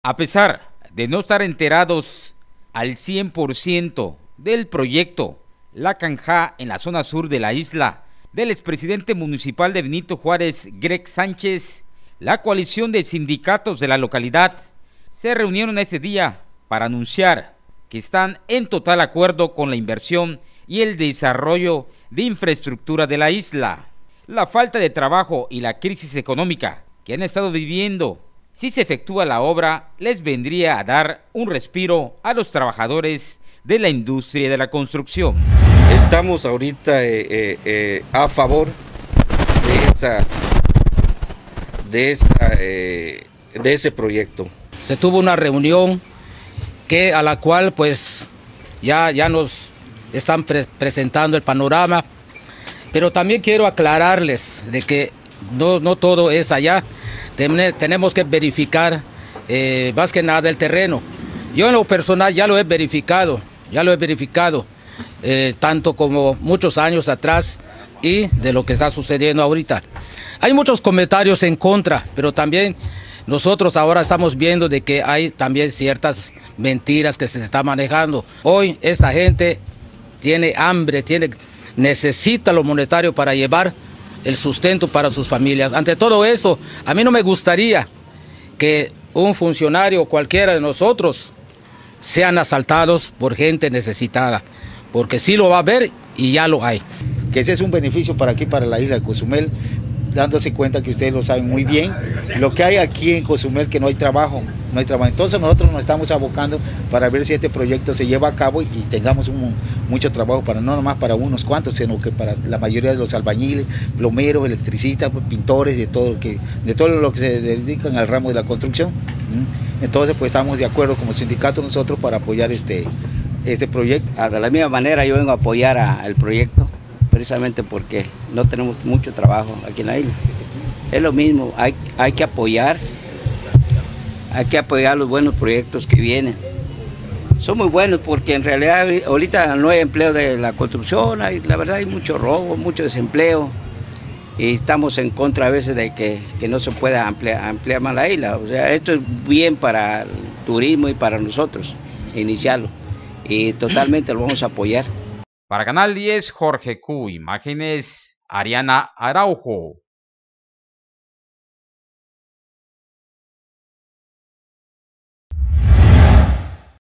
A pesar de no estar enterados al 100% del proyecto La Canja en la zona sur de la isla del expresidente municipal de Benito Juárez, Greg Sánchez, la coalición de sindicatos de la localidad se reunieron ese día para anunciar que están en total acuerdo con la inversión y el desarrollo de infraestructura de la isla. La falta de trabajo y la crisis económica que han estado viviendo, si se efectúa la obra, les vendría a dar un respiro a los trabajadores de la industria de la construcción. Estamos ahorita a favor de ese proyecto. Se tuvo una reunión a la cual pues ya nos están presentando el panorama, pero también quiero aclararles de que no todo es allá. Tenemos que verificar más que nada el terreno. Yo en lo personal ya lo he verificado, tanto como muchos años atrás y de lo que está sucediendo ahorita. Hay muchos comentarios en contra, pero también nosotros ahora estamos viendo de que hay también ciertas mentiras que se está manejando. Hoy esta gente tiene hambre, necesita lo monetario para llevar el sustento para sus familias. Ante todo eso, a mí no me gustaría que un funcionario o cualquiera de nosotros sean asaltados por gente necesitada, porque sí lo va a haber y ya lo hay. Que ese es un beneficio para aquí, para la isla de Cozumel, dándose cuenta que ustedes lo saben muy bien, lo que hay aquí en Cozumel, que no hay trabajo. Entonces nosotros nos estamos abocando para ver si este proyecto se lleva a cabo y tengamos mucho trabajo, no nomás para unos cuantos, sino que para la mayoría de los albañiles, plomeros, electricistas, pintores, de todo lo que se dedican al ramo de la construcción. Entonces pues estamos de acuerdo como sindicato nosotros para apoyar este proyecto. De la misma manera yo vengo a apoyar al proyecto, precisamente porque no tenemos mucho trabajo aquí en la isla. Es lo mismo, hay que apoyar los buenos proyectos que vienen. Son muy buenos porque en realidad ahorita no hay empleo de la construcción, la verdad hay mucho robo, mucho desempleo y estamos en contra a veces de que no se pueda ampliar más la isla. O sea, esto es bien para el turismo y para nosotros, iniciarlo, y totalmente lo vamos a apoyar. Para Canal 10, Jorge Q. Imágenes, Ariana Araujo.